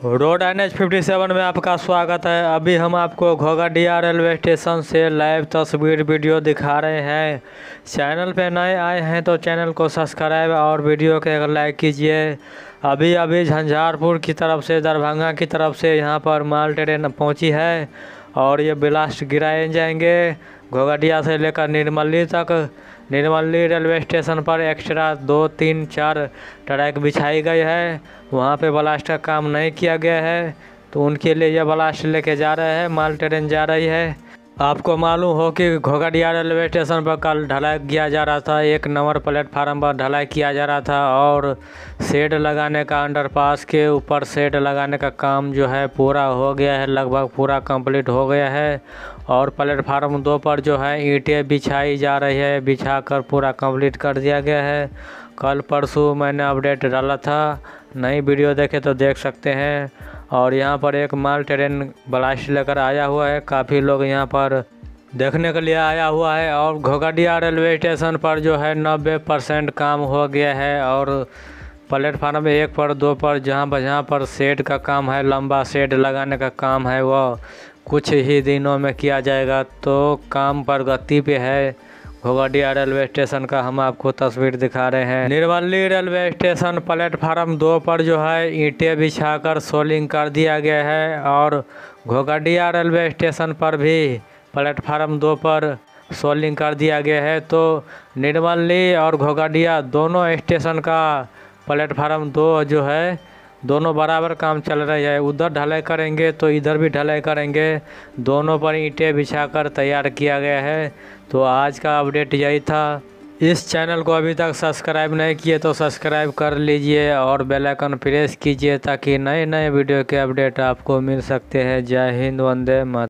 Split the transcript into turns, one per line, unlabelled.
Road NH 57 में आपका स्वागत है। अभी हम आपको घोघडिया रेलवे स्टेशन से लाइव तस्वीर वीडियो दिखा रहे हैं। चैनल पे नए आए हैं तो चैनल को सब्सक्राइब और वीडियो को लाइक कीजिए। अभी झंझारपुर की तरफ से दरभंगा की तरफ से यहाँ पर माल ट्रेन पहुँची है और ये ब्लास्ट गिराए जाएंगे। घोघडिया से लेकर निर्मली तक निर्मली रेलवे स्टेशन पर एक्स्ट्रा 2, 3, 4 ट्रैक बिछाई गई है। वहाँ पे ब्लास्ट का काम नहीं किया गया है तो उनके लिए यह ब्लास्ट लेके जा रहे हैं। माल ट्रेन जा रही है। आपको मालूम हो कि घोघडिया रेलवे स्टेशन पर कल ढलाई किया जा रहा था। 1 नंबर प्लेटफार्म पर ढलाई किया जा रहा था और शेड लगाने का, अंडरपास के ऊपर शेड लगाने का काम जो है पूरा हो गया है, लगभग पूरा कंप्लीट हो गया है। और प्लेटफार्म 2 पर जो है ईंटें बिछाई जा रही है, बिछा कर पूरा कंप्लीट कर दिया गया है। कल परसों मैंने अपडेट डाला था, नई वीडियो देखे तो देख सकते हैं। और यहाँ पर एक माल ट्रेन ब्लास्ट लेकर आया हुआ है। काफ़ी लोग यहाँ पर देखने के लिए आया हुआ है। और घोघडिया रेलवे स्टेशन पर जो है 90% काम हो गया है। और प्लेटफार्म 1 पर 2 पर जहाँ पर शेड का काम है, लंबा शेड लगाने का काम है, वो कुछ ही दिनों में किया जाएगा। तो काम प्रगति पे है। घोघडिया रेलवे स्टेशन का हम आपको तस्वीर दिखा रहे हैं। निर्मली रेलवे स्टेशन प्लेटफार्म 2 पर जो है ईंटें बिछाकर सोलिंग कर दिया गया है। और घोघडिया रेलवे स्टेशन पर भी प्लेटफार्म 2 पर सोलिंग कर दिया गया है। तो निर्मली और घोघडिया दोनों स्टेशन का प्लेटफार्म 2 जो है दोनों बराबर काम चल रहा है। उधर ढलाई करेंगे तो इधर भी ढलाई करेंगे। दोनों पर ईंटें बिछाकर तैयार किया गया है। तो आज का अपडेट यही था। इस चैनल को अभी तक सब्सक्राइब नहीं किए तो सब्सक्राइब कर लीजिए और बेल आइकन प्रेस कीजिए ताकि नए वीडियो के अपडेट आपको मिल सकते हैं। जय हिंद, वंदे मातरम।